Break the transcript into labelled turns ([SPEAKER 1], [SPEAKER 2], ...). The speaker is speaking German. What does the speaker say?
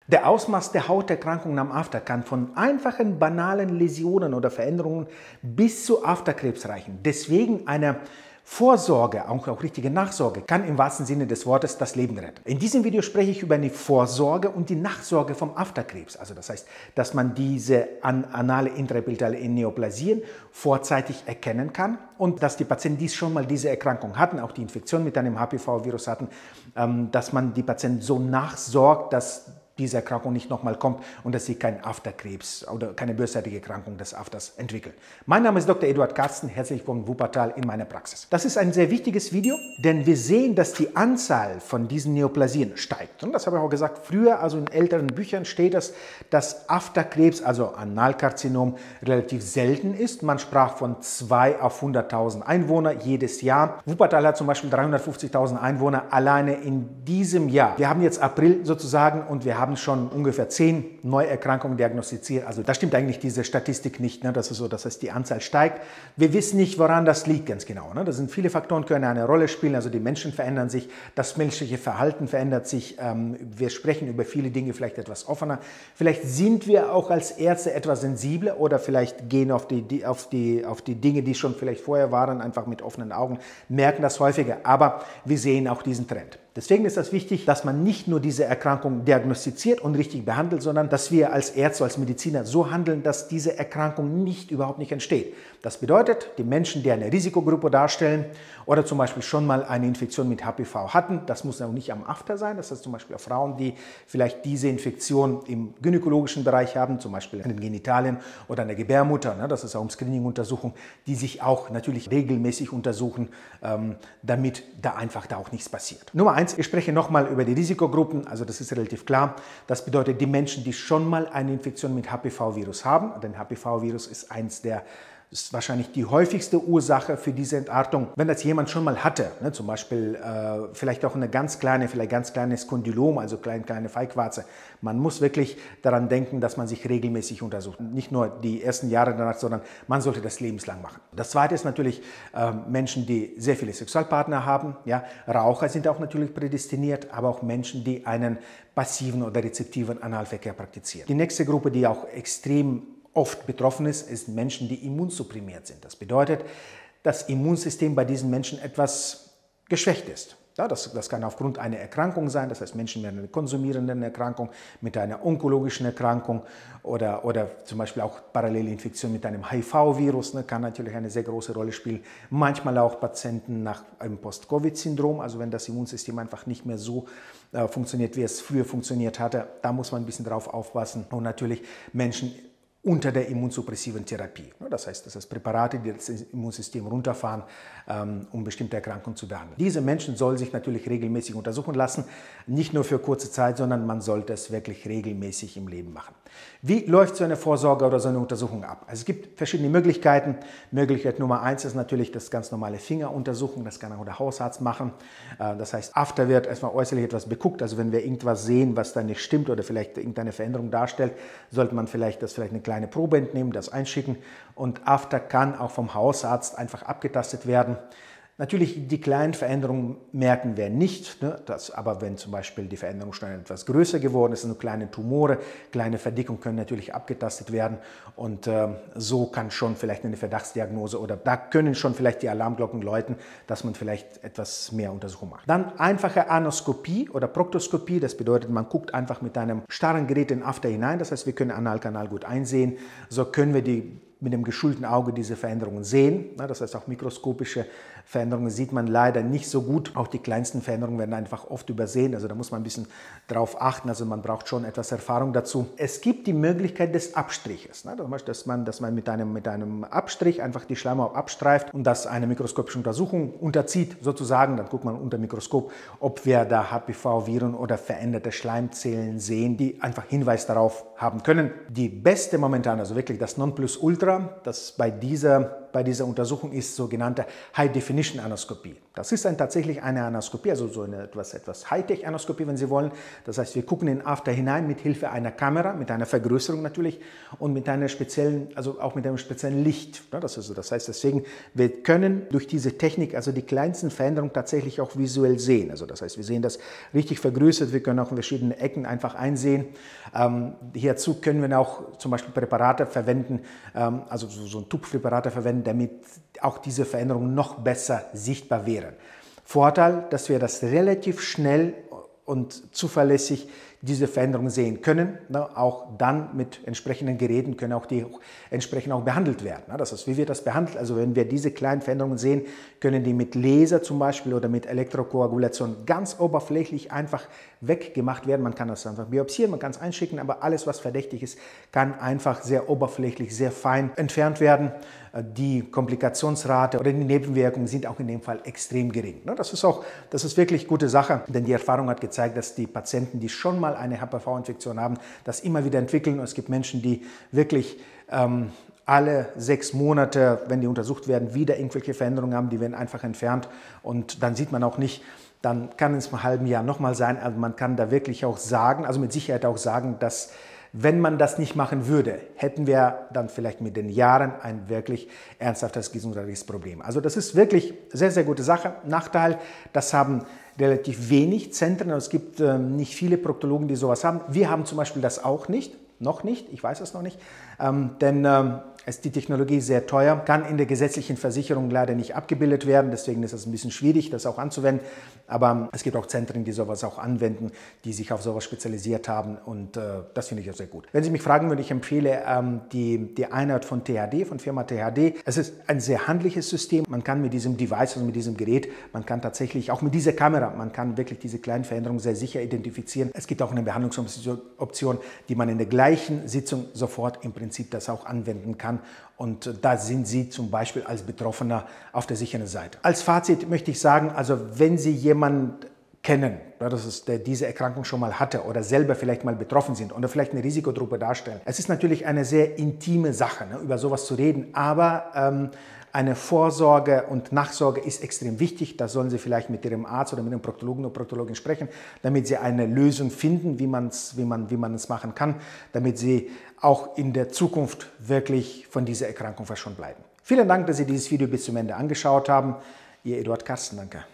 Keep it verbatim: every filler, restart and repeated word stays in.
[SPEAKER 1] Der Ausmaß der Hauterkrankungen am After kann von einfachen, banalen Läsionen oder Veränderungen bis zu Afterkrebs reichen. Deswegen eine Vorsorge, auch, auch richtige Nachsorge, kann im wahrsten Sinne des Wortes das Leben retten. In diesem Video spreche ich über die Vorsorge und die Nachsorge vom Afterkrebs. Also das heißt, dass man diese anale intraepitheliale Neoplasien vorzeitig erkennen kann und dass die Patienten, die schon mal diese Erkrankung hatten, auch die Infektion mit einem H P V-Virus hatten, dass man die Patienten so nachsorgt, dass diese Erkrankung nicht nochmal kommt und dass sie keinen Afterkrebs oder keine bösartige Erkrankung des Afters entwickeln. Mein Name ist Doktor Eduard Karsten, herzlich willkommen in Wuppertal in meiner Praxis. Das ist ein sehr wichtiges Video, denn wir sehen, dass die Anzahl von diesen Neoplasien steigt. Und das habe ich auch gesagt, früher, also in älteren Büchern steht das, dass Afterkrebs, also Analkarzinom, relativ selten ist. Man sprach von zwei auf hunderttausend Einwohner jedes Jahr. Wuppertal hat zum Beispiel dreihundertfünfzigtausend Einwohner alleine in diesem Jahr. Wir haben jetzt April sozusagen und wir haben schon ungefähr zehn Neuerkrankungen diagnostiziert. Also da stimmt eigentlich diese Statistik nicht. Ne? Das ist so, das heißt, die Anzahl steigt. Wir wissen nicht, woran das liegt ganz genau. Ne? Das sind viele Faktoren, können eine Rolle spielen. Also die Menschen verändern sich, das menschliche Verhalten verändert sich. Ähm, wir sprechen über viele Dinge vielleicht etwas offener. Vielleicht sind wir auch als Ärzte etwas sensibler oder vielleicht gehen auf die, die, auf die, auf die Dinge, die schon vielleicht vorher waren, einfach mit offenen Augen, merken das häufiger. Aber wir sehen auch diesen Trend. Deswegen ist es wichtig, dass man nicht nur diese Erkrankung diagnostiziert und richtig behandelt, sondern dass wir als Ärzte, als Mediziner so handeln, dass diese Erkrankung nicht, überhaupt nicht entsteht. Das bedeutet, die Menschen, die eine Risikogruppe darstellen oder zum Beispiel schon mal eine Infektion mit H P V hatten, das muss auch nicht am After sein, das heißt zum Beispiel auch Frauen, die vielleicht diese Infektion im gynäkologischen Bereich haben, zum Beispiel in den Genitalien oder in der Gebärmutter, ne, das ist auch eine Screening-Untersuchung, die sich auch natürlich regelmäßig untersuchen, ähm, damit da einfach da auch nichts passiert. Nummer eins, ich spreche nochmal über die Risikogruppen, also das ist relativ klar. Das bedeutet, die Menschen, die schon mal eine Infektion mit H P V-Virus haben, denn H P V-Virus ist eins der ist wahrscheinlich die häufigste Ursache für diese Entartung. Wenn das jemand schon mal hatte, ne, zum Beispiel äh, vielleicht auch eine ganz kleine, vielleicht ganz kleines Kondylom, also kleine, kleine Feigwarze, man muss wirklich daran denken, dass man sich regelmäßig untersucht. Nicht nur die ersten Jahre danach, sondern man sollte das lebenslang machen. Das zweite ist natürlich äh, Menschen, die sehr viele Sexualpartner haben. Ja, Raucher sind auch natürlich prädestiniert, aber auch Menschen, die einen passiven oder rezeptiven Analverkehr praktizieren. Die nächste Gruppe, die auch extrem oft betroffen ist, ist Menschen, die immunsupprimiert sind. Das bedeutet, das Immunsystem bei diesen Menschen etwas geschwächt ist. Ja, das, das kann aufgrund einer Erkrankung sein, das heißt Menschen mit einer konsumierenden Erkrankung, mit einer onkologischen Erkrankung oder, oder zum Beispiel auch Parallelinfektion mit einem H I V-Virus, ne, kann natürlich eine sehr große Rolle spielen. Manchmal auch Patienten nach einem Post-Covid-Syndrom, also wenn das Immunsystem einfach nicht mehr so äh, funktioniert, wie es früher funktioniert hatte, da muss man ein bisschen drauf aufpassen. Und natürlich Menschen unter der immunsuppressiven Therapie. Das heißt, das heißt Präparate, die das Immunsystem runterfahren, um bestimmte Erkrankungen zu behandeln. Diese Menschen sollen sich natürlich regelmäßig untersuchen lassen, nicht nur für kurze Zeit, sondern man sollte es wirklich regelmäßig im Leben machen. Wie läuft so eine Vorsorge oder so eine Untersuchung ab? Also es gibt verschiedene Möglichkeiten. Möglichkeit Nummer eins ist natürlich das ganz normale Fingeruntersuchung, das kann auch der Hausarzt machen. Das heißt, after wird erstmal äußerlich etwas beguckt, also wenn wir irgendwas sehen, was da nicht stimmt oder vielleicht irgendeine Veränderung darstellt, sollte man vielleicht das vielleicht eine kleine eine Probe entnehmen, das einschicken und after kann auch vom Hausarzt einfach abgetastet werden. Natürlich, die kleinen Veränderungen merken wir nicht, ne? Das, aber wenn zum Beispiel die Veränderung schon etwas größer geworden ist, sind kleine Tumore, kleine Verdickungen können natürlich abgetastet werden und äh, so kann schon vielleicht eine Verdachtsdiagnose oder da können schon vielleicht die Alarmglocken läuten, dass man vielleicht etwas mehr Untersuchung macht. Dann einfache Anoskopie oder Proktoskopie, das bedeutet, man guckt einfach mit einem starren Gerät in den After hinein, das heißt, wir können den Analkanal gut einsehen, so können wir die mit dem geschulten Auge diese Veränderungen sehen. Das heißt, auch mikroskopische Veränderungen sieht man leider nicht so gut. Auch die kleinsten Veränderungen werden einfach oft übersehen. Also da muss man ein bisschen drauf achten. Also man braucht schon etwas Erfahrung dazu. Es gibt die Möglichkeit des Abstriches. Dass man, dass man mit einem, mit einem Abstrich einfach die Schleimhaut abstreift und das eine mikroskopische Untersuchung unterzieht, sozusagen. Dann guckt man unter Mikroskop, ob wir da H P V-Viren oder veränderte Schleimzellen sehen, die einfach Hinweis darauf haben können. Die beste momentan, also wirklich das Nonplusultra, das bei dieser bei dieser Untersuchung ist sogenannte High-Definition-Anoskopie. Das ist dann tatsächlich eine Anoskopie, also so eine etwas, etwas Hightech-Anoskopie, wenn Sie wollen. Das heißt, wir gucken in den After hinein mit Hilfe einer Kamera, mit einer Vergrößerung natürlich und mit einer speziellen, also auch mit einem speziellen Licht. Das, ist so. Das heißt, deswegen, wir können durch diese Technik also die kleinsten Veränderungen tatsächlich auch visuell sehen. Also das heißt, wir sehen das richtig vergrößert, wir können auch in verschiedene Ecken einfach einsehen. Ähm, hierzu können wir auch zum Beispiel Präparate verwenden, ähm, also so, so ein Tupfpräparate verwenden, damit auch diese Veränderungen noch besser sichtbar wären. Vorteil, dass wir das relativ schnell und zuverlässig diese Veränderungen sehen können. Ne? Auch dann mit entsprechenden Geräten können auch die auch entsprechend auch behandelt werden. Ne? Das heißt, wie wird das behandelt? Also wenn wir diese kleinen Veränderungen sehen, können die mit Laser zum Beispiel oder mit Elektrokoagulation ganz oberflächlich einfach weggemacht werden. Man kann das einfach biopsieren, man kann es einschicken, aber alles, was verdächtig ist, kann einfach sehr oberflächlich, sehr fein entfernt werden. Die Komplikationsrate oder die Nebenwirkungen sind auch in dem Fall extrem gering. Das ist auch, das ist wirklich gute Sache, denn die Erfahrung hat gezeigt, dass die Patienten, die schon mal eine H P V-Infektion haben, das immer wieder entwickeln. Und es gibt Menschen, die wirklich ähm, alle sechs Monate, wenn die untersucht werden, wieder irgendwelche Veränderungen haben, die werden einfach entfernt und dann sieht man auch nicht, dann kann es im halben Jahr nochmal sein. Also man kann da wirklich auch sagen, also mit Sicherheit auch sagen, dass wenn man das nicht machen würde, hätten wir dann vielleicht mit den Jahren ein wirklich ernsthaftes gesundheitliches Problem. Also das ist wirklich sehr, sehr gute Sache. Nachteil, das haben relativ wenig Zentren. Es gibt äh, nicht viele Proktologen, die sowas haben. Wir haben zum Beispiel das auch nicht. Noch nicht, ich weiß es noch nicht, ähm, denn ähm, ist die Technologie sehr teuer, kann in der gesetzlichen Versicherung leider nicht abgebildet werden, deswegen ist es ein bisschen schwierig, das auch anzuwenden, aber es gibt auch Zentren, die sowas auch anwenden, die sich auf sowas spezialisiert haben und äh, das finde ich auch sehr gut. Wenn Sie mich fragen würden, ich empfehle ähm, die, die Einheit von T H D, von Firma T H D. Es ist ein sehr handliches System, man kann mit diesem Device, also mit diesem Gerät, man kann tatsächlich, auch mit dieser Kamera, man kann wirklich diese kleinen Veränderungen sehr sicher identifizieren. Es gibt auch eine Behandlungsoption, die man in der gleichen Sitzung sofort im Prinzip das auch anwenden kann und da sind Sie zum Beispiel als Betroffener auf der sicheren Seite. Als Fazit möchte ich sagen, also wenn Sie jemanden kennen, das ist, der diese Erkrankung schon mal hatte oder selber vielleicht mal betroffen sind oder vielleicht eine Risikogruppe darstellen. Es ist natürlich eine sehr intime Sache, ne, über sowas zu reden, aber ähm, eine Vorsorge und Nachsorge ist extrem wichtig. Da sollen Sie vielleicht mit Ihrem Arzt oder mit dem Proktologen oder Proktologin sprechen, damit Sie eine Lösung finden, wie, man's, wie, man, wie man es machen kann, damit Sie auch in der Zukunft wirklich von dieser Erkrankung verschont bleiben. Vielen Dank, dass Sie dieses Video bis zum Ende angeschaut haben. Ihr Eduard Karsten, danke.